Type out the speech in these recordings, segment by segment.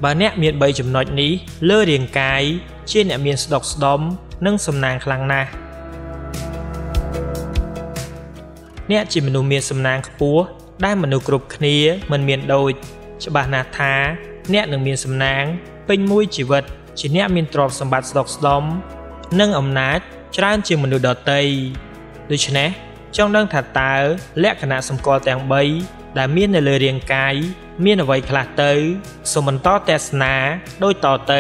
បើអ្នកមាន3ចំណុចនេះលើរាងកាយជាអ្នកមានស្ដុកស្ដំនិងសំណាងខ្លាំងណាស់អ្នកជាមនុស្សមានសំណាងខ្ពស់ដែលមនុស្សគ្រប់គ្នាមិនមានដូចច្បាស់ណាស់ថាអ្នកនឹងមានសំណាងពេញមួយជីវិតជាអ្នកមានទ្រព្យសម្បត្តិស្ដុកស្ដំនិងអំណាចច្រើនជាងមនុស្សដទៃដូច្នេះចង់ដឹងថាតើលក្ខណៈសម្គាល់ទាំង3ដែលមាននៅលើរាងកាយមានអ្វីខ្លះទៅសូមបន្តទស្សនាដូចតទៅ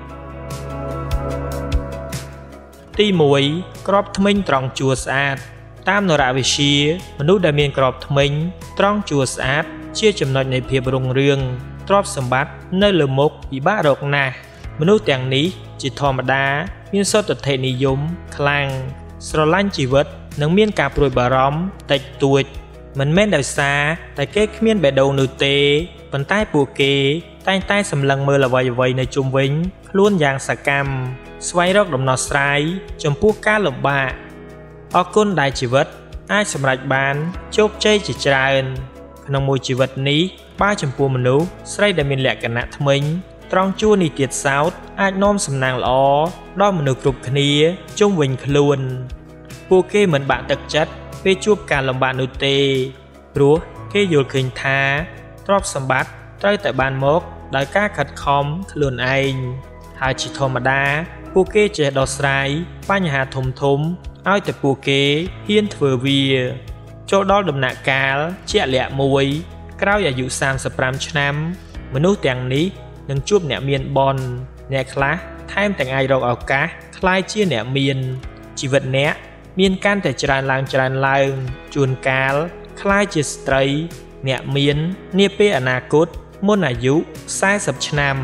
ទី1ក្របធ្មេញត្រង់ជួរស្អាតតាមនរវិទ្យាមនុស្សដែលមានក្របធ្មេញត្រង់ជួរស្អាតជាចំណុចនៃភាពរុងរឿងទ្រព្យសម្បត្តិនៅលើមុខពិបាករកណាស់មនុស្សទាំងនេះជាធម្មតាមានសុទ្ធិនិយមខ្លាំងស្រឡាញ់ជីវិតនិងមានការព្រួយបារម្ភតិចតួចមិនមែនដោយសារតែគេគ្មានបេះដូងនោះទេប៉ុន្តែពួកគេតែងតែសម្លឹងមើលអ្វីៗនៅជុំវិញខ្លួនយ៉ាងសកម្មស្វែងរកដំណោះស្រាយចំពោះការលំបាកអរគុណដែលជីវិតអាចសម្រេចបានជោគជ័យជាច្រើនក្នុងមួយជីវិតនេះបើចំពោះមនុស្សស្រីដែលមានលក្ខណៈធ្មេញត្រង់ជួរនេះទៀតសោតអាចនាំសំណាងល្អដល់មនុស្សគ្រប់គ្នាជុំវិញខ្លួនពួកគេមិនបាក់ទឹកចិត្តពេលជួបការលំបាកនោះទេព្រោះគេយល់ឃើញថាទ្រព្យសម្បត្តិត្រូវតែបានមកដោយការខិតខំខ្លួនឯងហើយជាធម្មតាពួកគេចេះដោះស្រាយបញ្ហាធំឲ្យតែពួកគេហ៊ានធ្វើវាចូលដល់ដំណាក់កាលជាក់លាក់មួយក្រោយអាយុ35ឆ្នាំមនុស្សទាំងនេះនឹងជួបអ្នកមានបុណ្យអ្នកខ្លះថែមទាំងអាចរកឱកាសក្លាយជាអ្នកមានជីវិតអ្នកមានកាន់តែច្រើនឡើងជួនកាលក្លាយជាស្ត្រីអ្នកមាននាពេលអនាគតមុនអាយុ40ឆ្នាំ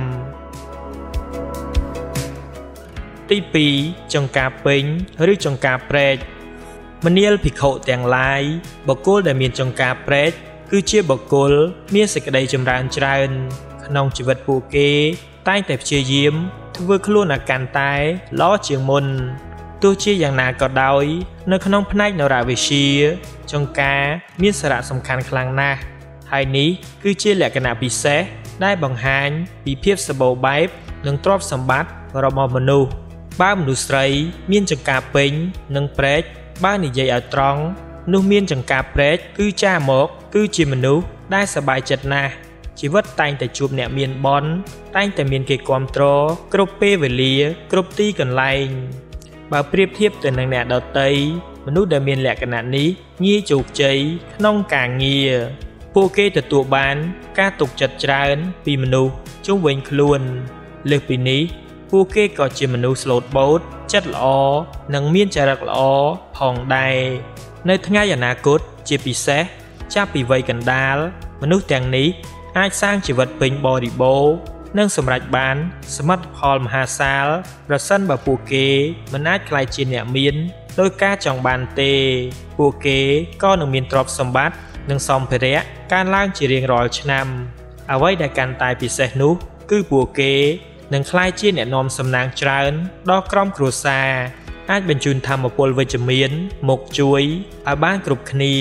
ទី2ចង្ការពេញឬចង្ការព្រែកមនាលភិក្ខុទាំងឡាយបុគ្គលដែលមានចង្ការព្រែកគឺជាបុគ្គលមានសេចក្តីចម្រើនច្រើនក្នុងជីវិតពួកគេតែងតែព្យាយាមធ្វើខ្លួនឲ្យកាន់តែល្អជាងមុនទោះជាយ៉ាងណាក៏ដោយនៅក្នុងផ្នែកនរវិទ្យាចង្ការមានសារៈសំខាន់ខ្លាំងណាស់ហើយនេះគឺជាលក្ខណៈពិសេសដែលបង្ហាញពីភាពសម្បូរបែបនិងទ្រព្យសម្បត្តិរបស់មនុស្សបើមនុស្សស្រីមានចង្ការពេញនិងព្រែកបើនិយាយឲ្យត្រង់នោះមានចង្ការព្រែកគឺចាមកគឺជាមនុស្សដែលសប្បាយចិត្តណាស់ជីវិតតែងតែជួបអ្នកមានបុណ្យតែងតែមានគេគាំទ្រគ្រប់ពេលវេលាគ្រប់ទីកន្លែងបើប្រៀបធៀបទៅនឹងអ្នកដទៃមនុស្សដែលមានលក្ខណៈនេះងាយជោគជ័យក្នុងការងារពួកគេទទួលបានការទុកចិត្តច្រើនពីមនុស្សជុំវិញខ្លួនលើសពីនេះពួកគេក៏ជាមនុស្សស្លូតបូតចិត្តល្អនិងមានចរិតល្អផងដែរនៅថ្ងៃអនាគតជាពិសេសចាប់ពីវ័យកណ្ដាលមនុស្សទាំងនេះអាចសាងជីវិតពេញបរិបូរណ៍និងសម្រេចបានសមិទ្ធផលមហាសាលប្រសិនបើពួកគេមិនអាចក្លាយជាអ្នកមានដោយការចង់បានទេពួកគេក៏នឹងមានទ្រព្យសម្បត្តិនិងសម្ភារៈកើនឡើងជារៀងរាល់ឆ្នាំអ្វីដែលកាន់តែពិសេសនោះគឺពួកគេនឹងក្លាយជាអ្នកនាំសំណាងច្រើនដល់ក្រុមគ្រួសារអាចបញ្ជូនធម៌ពលវិជ្ជមានមកជួយឲ្យបានគ្រប់គ្នា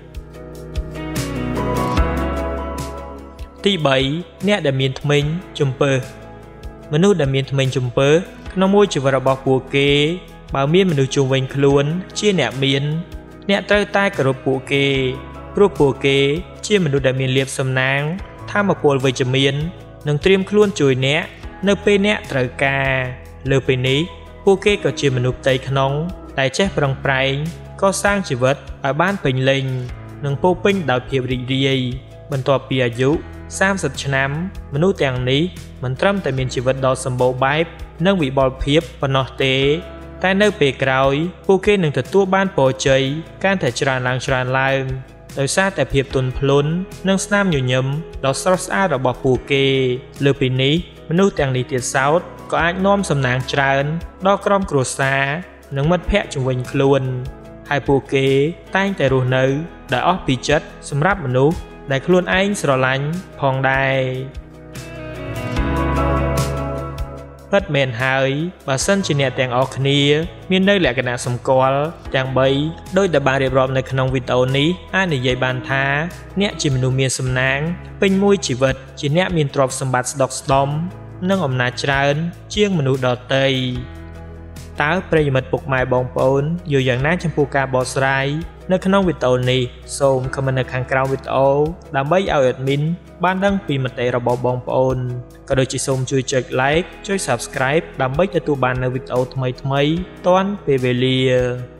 ទី3អ្នកដែលមានធ្មេញជំពើមនុស្សដែលមានធ្មេញជំពើក្នុងមួយជីវិតរបស់ពួកគេបើមានមនុស្សជុំវិញខ្លួនជាអ្នកមានអ្នកត្រូវតែគោរពពួកគេព្រោះពួកគេជាមនុស្សដែលមានលាភសំណាងធម៌ពលវិជ្ជមាននិងត្រៀមខ្លួនជួយអ្នកនៅពេលអ្នកត្រូវការលើពីនេះពួកគេក៏ជាមនុស្សផ្ទៃក្នុងដែលចេះប្រឹងប្រែងកសាងជីវិតឲ្យបានពេញលេញនិងពោរពេញដោយភាពរីករាយបន្ទាប់ពីអាយុ30ឆ្នាំមនុស្សទាំងនេះមិនត្រឹមតែមានជីវិតដ៏សម្បូរបែបនិងវិបុលភាពប៉ុណ្ណោះទេតែនៅពេលក្រោយពួកគេនឹងទទួលបានពរជ័យកាន់តែច្រើនឡើងដោយសារតែភាពទន់ភ្លន់និងស្នាមញញឹមដ៏ស្រស់ស្អាតរបស់ពួកគេលើពីនេះមនុស្សទាំងនេះទៀតសោតក៏អាចនាំសំណាងច្រើនដល់ក្រុមគ្រួសារនិងមិត្តភ័ក្តិជុំវិញខ្លួនហើយពួកគេតែងតែរស់នៅដោយអស់ពីចិត្តសម្រាប់មនុស្សដែលខ្លួនឯងស្រឡាញ់ផងដែរពពិតមែនហើយបើសិនជាអ្នកទាំងអស់គ្នាមាននៅលក្ខណៈសម្គាល់ទាំង3ដោយដែលបានរៀបរាប់នៅក្នុងវីដេអូនេះអាចនិយាយបានថាអ្នកជាមនុស្សមានសំណាងពេញមួយជីវិតជាអ្នកមានទ្រព្យសម្បត្តិស្ដុកស្ដម្ភនិងអំណាចច្រើនជាងមនុស្សដទៃតើប្រិយមិត្តពុកម៉ែបងប្អូនយល់យ៉ាងណាចំពោះការបកស្រាយនៅក្នុងវីដេអូនេះសូមខមមិននៅខាងក្រោមវីដេអូដើម្បីឲ្យ admin បានដឹងពីមតិរបស់បងប្អូនក៏ដូចជាសូមជួយចុច like ចុច subscribe ដើម្បីទទួលបាននូវវីដេអូថ្មីៗទាន់ពេលវេលា